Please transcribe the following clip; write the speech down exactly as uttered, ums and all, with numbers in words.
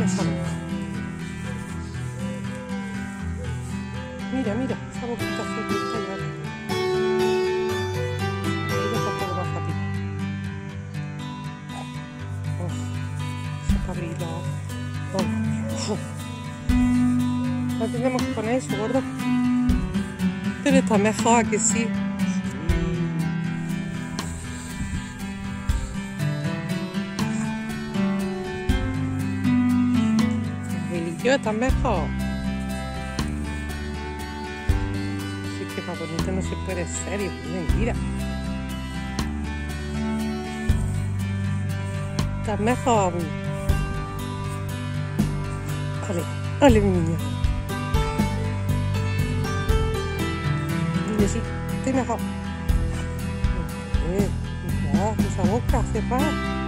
mira esa boca. Mira, mira, esa boquita se pinta y vale. Ahí deja todo más fácil. Oh, ese cabrito. Oh, oh. No tenemos que poner eso, gordo. Pero está mejor, ¿a que sí? Angelillo, está mejor. Sí, que más bonito no se puede ser, y es mentira. Está mejor. Ole, ole, mi niño. Niño, sí, estoy mejor. Eh, mira, esa boca se va.